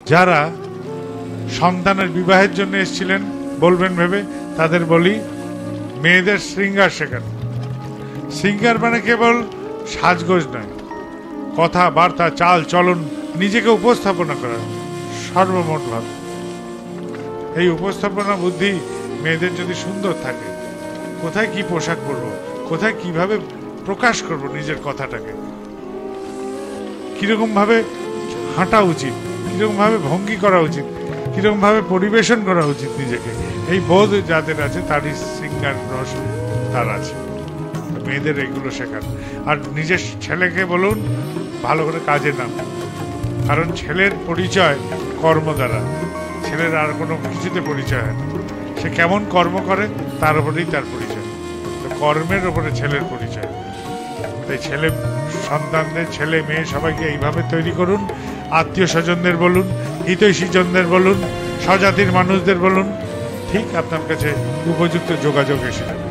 যারা সন্তানের বিবাহের জন্য এসেছিলেন বলবেন ভেবে তাদের বলি, মেয়েদের শৃঙ্গার শেখান। শৃঙ্গার মানে কেবল সাজগোজ নয়, কথাবার্তা, চাল চলন, নিজেকে উপস্থাপনা করা সর্বমোটভাবে। এই উপস্থাপনা বুদ্ধি মেয়েদের যদি সুন্দর থাকে, কোথায় কি পোশাক পরবো, কোথায় কিভাবে প্রকাশ করব নিজের কথাটাকে, কিরকম ভাবে হাঁটা উচিত, কিরকম ভাবে ভঙ্গি করা উচিত, কিরকম ভাবে পরিবেশন করা উচিত নিজেকে, এই বোধ যাদের আছে তারই শৃঙ্গার রস তার আছে। মেয়েদের এগুলো শেখান। আর নিজের ছেলেকে বলুন ভালো করে কাজে নাম, কারণ ছেলের পরিচয় কর্ম দ্বারা, ছেলের আর কোনো কিছুতে পরিচয় হয় না। সে কেমন কর্ম করে তার উপরেই তার পরিচয়, কর্মের উপরে ছেলের পরিচয়। তাই ছেলে সন্তানদের, ছেলে মেয়ে সবাইকে এইভাবে তৈরি করুন। আত্মীয় স্বজনদের বলুন, হিতৈষীজনদের বলুন, স্বজাতির মানুষদের বলুন, ঠিক আপনার কাছে উপযুক্ত যোগাযোগ এসে যাবে।